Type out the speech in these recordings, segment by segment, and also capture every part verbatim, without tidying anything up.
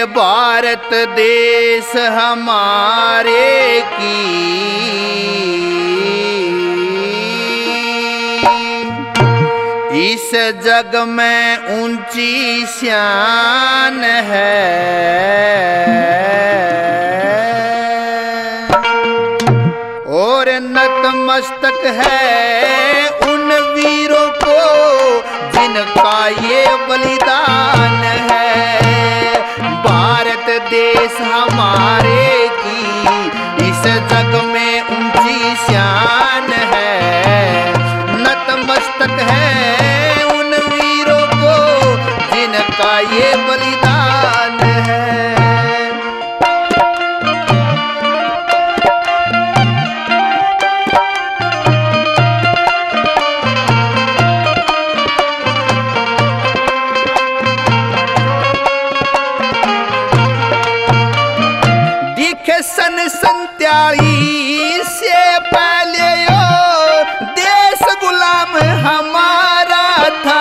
भारत देश हमारे की इस जग में ऊंची शान है। और नतमस्तक है उन वीरों को जिनका ये बलिदान है। भारत देश हमारे की इस जग में ऊंची शान है। नतमस्तक है उन वीरों को जिनका ये बलिदान है। सन संतालीस से पहले यो देश गुलाम हमारा था।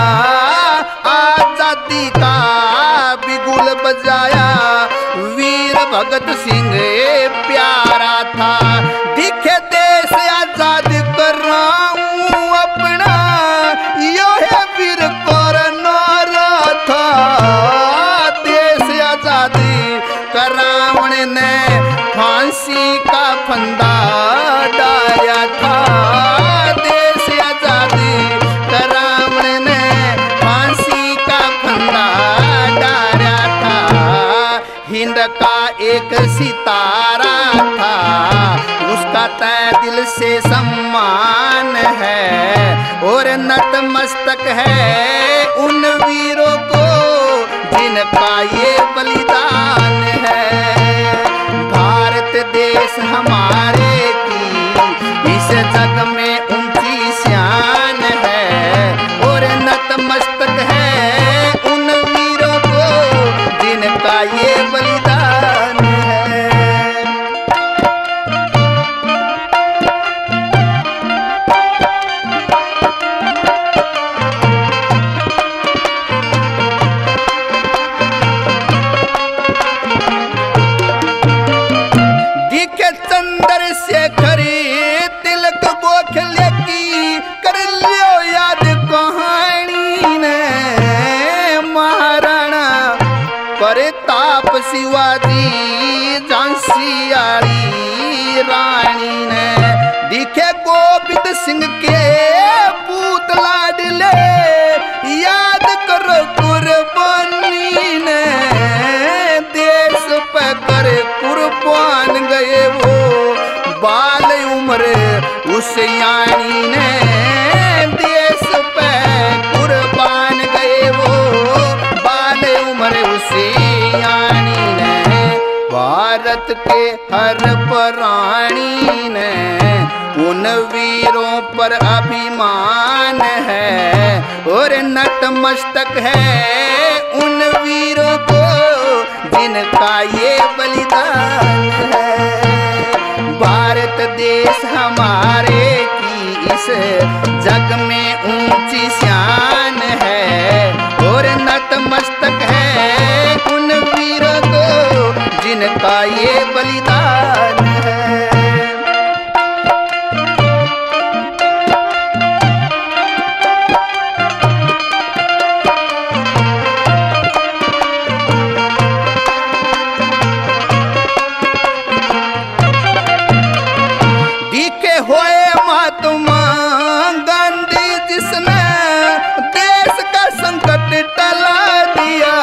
आजादी का बिगुल बजाया वीर भगत सिंह प्यारा था। दिखे देश आजाद कर रहा हूँ अपना, यो है वीर करनारा था। देश आजादी का रावण ने फांसी का फंदा डाला था। देश आजादी का रावण ने फांसी का फंदा डाला था। हिंद का एक सितारा था, उसका तय दिल से सम्मान है। और नतमस्तक है उन वीरों को जिनका ये बलिदान है। भारत देश हमारे की इस जग में ऊंची शान है। और नतमस्तक है उन वीरों को जिनका ये बलिदान है। प्रताप शिवाजी झांसी वाली रानी ने दिखे गोविंद सिंह के पूत लाडले। याद करो कुर्बानी ने देश पे कर कुर्बान गए वो बाल उम्र उस यानी ने। देश पे कुर्बान गए वो बाल उम्र उस यानी ने। भारत के हर प्राणी ने उन वीरों पर अभिमान है। और नतमस्तक है उन वीरों को जिनका ये बलिदान है। भारत देश हमारे की इस जग में ऊंची शान है। और नतमस्तक है उन वीरों को जिनका ये बलिदान है। दिखे हुए महात्मा गांधी जिसने देश का संकट टला दिया।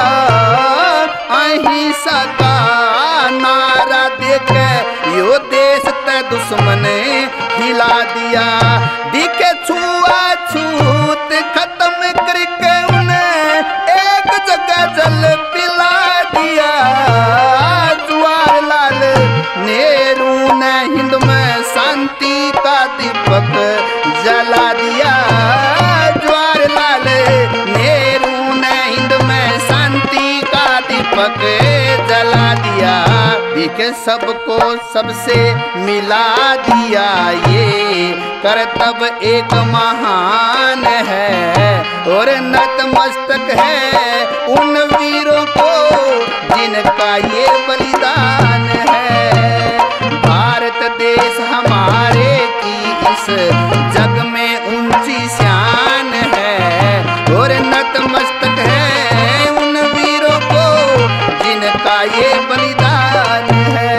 अहिंसा का नारा देके यो देश ते दुश्मन हिला दिया। दिखे छुआछूत खत्म करके उन्हें एक जगह जल पिला दिया। जवाहरलाल नेहरू ने हिंद में शांति का दीपक जला दिया। जवाहरलाल नेहरू ने हिंद में शांति का दीपक जला दिया। दिखे सबको सबसे मिला दिया। ये कर्तव्य एक महान है। और नतमस्तक है उन वीरों को जिनका ये बलिदान है। भारत देश हमारे की इस जग में ऊंची शान है और नतमस्तक है उन वीरों को जिनका ये बलिदान है।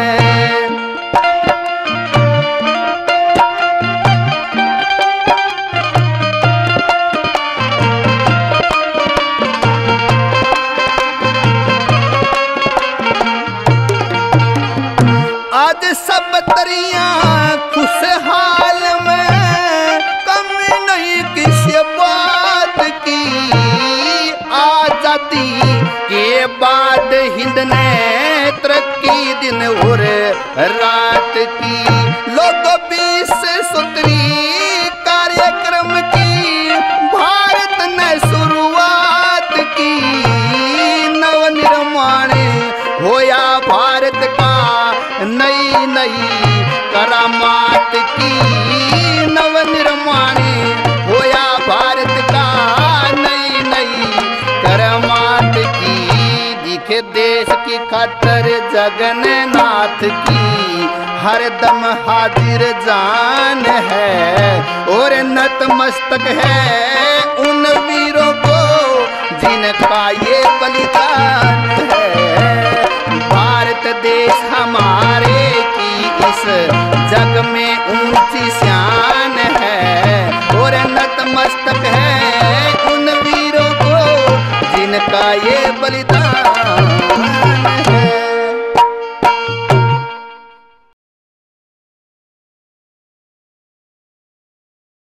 आज सब तरिया खुशहाल में, कम नहीं किसी बात की। आजादी के बाद हिंद ने तरक्की दिन और रात की। लोग बीस सूत्री कार्यक्रम की भारत ने शुरुआत की। नवनिर्माण होया भारत का नई नई करामात की। नवनिर्माण होया भारत का नई नई करामात की। दिखे देश की खातर जगन्नाथ की हरदम हाजिर जान है और नतमस्तक है उन वीरों को जिनका ये बलिदान है। भारत देश हमारे की इस जग में ऊंची शान है और नतमस्तक है उन वीरों को जिनका ये बलिदान